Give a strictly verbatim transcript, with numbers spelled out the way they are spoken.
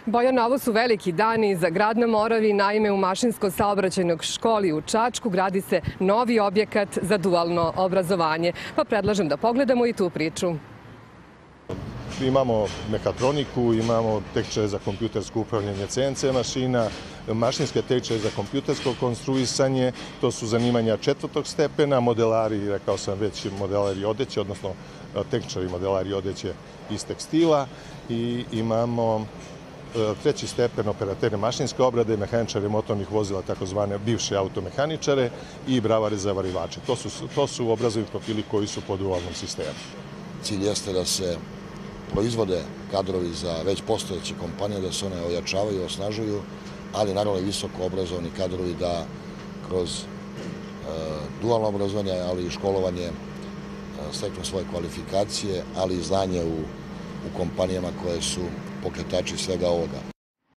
Bojana, ovo su veliki dani za grad na Moravi. Naime, u Mašinsko-saobraćajnoj školi u Čačku gradi se novi objekat za dualno obrazovanje. Pa predlažem da pogledamo i tu priču. Imamo mekatroniku, imamo tehničare za kompjutersko upravljanje C N C mašina, mašinske tehničare za kompjutersko konstruisanje, to su zanimanja četvrtog stepena, modelari, rekao sam već, modelari odeće, odnosno tehničari modelari odeće iz tekstila, i imamo treći stepen operateri mašinske obrade, mehaničare motornih vozila, takozvane bivše automehaničare, i bravare zavarivače. To su, to su obrazovni profili koji su po dualnom sistemu. Cilj jeste da se proizvode kadrovi za već postojeće kompanije, da se one ojačavaju, osnažuju, ali naravno i visoko obrazovani kadrovi da kroz e, dualno obrazovanje, ali i školovanje e, steknu svoje kvalifikacije, ali i znanje u, u kompanijama koje su pokretači svega ovoga.